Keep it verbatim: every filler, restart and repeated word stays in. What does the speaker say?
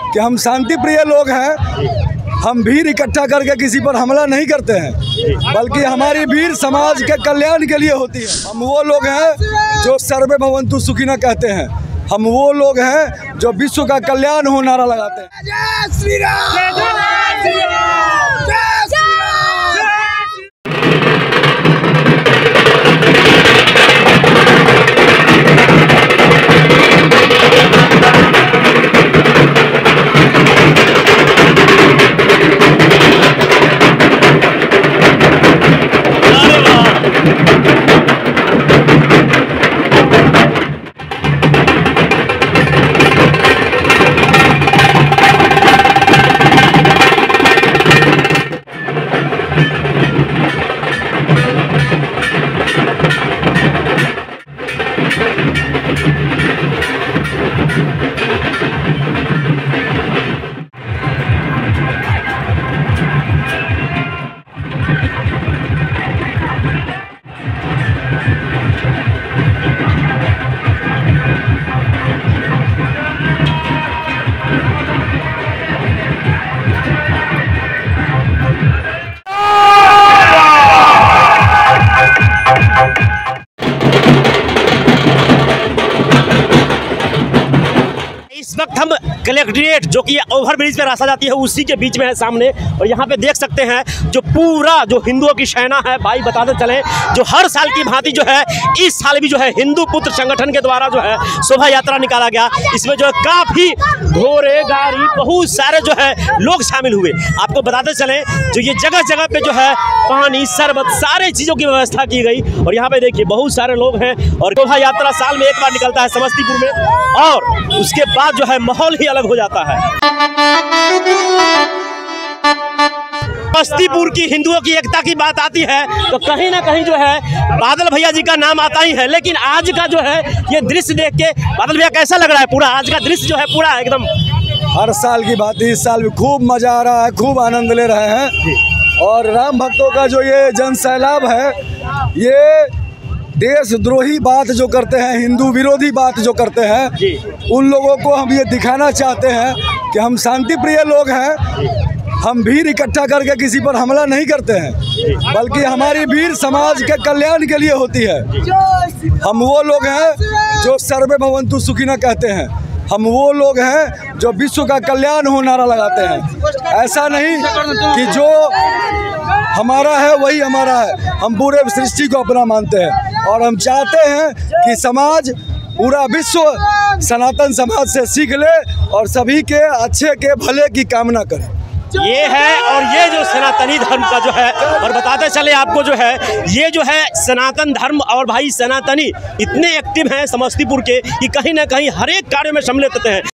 कि हम शांति प्रिय लोग हैं। हम भीड़ इकट्ठा करके किसी पर हमला नहीं करते हैं, बल्कि हमारी भीड़ समाज के कल्याण के लिए होती है। हम वो लोग हैं जो सर्वे भवन्तु सुखिनः कहते हैं। हम वो लोग हैं जो विश्व का कल्याण हो नारा लगाते हैं। जय श्री राम, जय श्री राम, जय श्री राम। इस वक्त हम कलेक्ट्रेट जो कि ओवर ब्रिज पे रास्ता जाती है उसी के बीच में है सामने, और यहाँ पे देख सकते हैं जो पूरा जो हिंदुओं की सेना है भाई, बताते चलें जो हर साल की भांति जो है इस साल भी जो है हिंदू पुत्र संगठन के द्वारा जो है शोभा यात्रा निकाला गया। इसमें जो है काफ़ी घोड़े गाड़ी बहुत सारे जो है लोग शामिल हुए। आपको बताते चलें जो ये जगह जगह पे जो है पानी शरबत सारे चीज़ों की व्यवस्था की गई, और यहाँ पे देखिए बहुत सारे लोग हैं। और शोभा यात्रा साल में एक बार निकलता है समस्तीपुर में, और उसके बाद जो है माहौल ही अलग हो जाता है। समस्तीपुर की हिंदुओं की एकता की बात आती है तो कहीं ना कहीं जो है बादल भैया जी का नाम आता ही है। लेकिन आज का जो है ये दृश्य देख के बादल भैया कैसा लग रहा है? पूरा आज का दृश्य जो है पूरा एकदम हर साल की बात है, इस साल भी खूब मजा आ रहा है, खूब आनंद ले रहे हैं। और राम भक्तों का जो ये जन सैलाब है, ये देशद्रोही बात जो करते हैं, हिंदू विरोधी बात जो करते हैं, उन लोगों को हम ये दिखाना चाहते हैं कि हम शांति प्रिय लोग हैं। हम भीड़ इकट्ठा करके किसी पर हमला नहीं करते हैं, बल्कि हमारी भीड़ समाज के कल्याण के लिए होती है। हम वो लोग हैं जो सर्वे भवन्तु सुखिनः कहते हैं। हम वो लोग हैं जो विश्व का कल्याण हो नारा लगाते हैं। ऐसा नहीं कि जो हमारा है वही हमारा है, हम पूरे सृष्टि को अपना मानते हैं। और हम चाहते हैं कि समाज, पूरा विश्व सनातन समाज से सीख ले और सभी के अच्छे के भले की कामना करे। ये है, और ये जो सनातनी धर्म का जो है, और बताते चले आपको जो है ये जो है सनातन धर्म और भाई सनातनी इतने एक्टिव हैं समस्तीपुर के कि कहीं ना कहीं हर एक कार्य में सम्मिलित रहते हैं।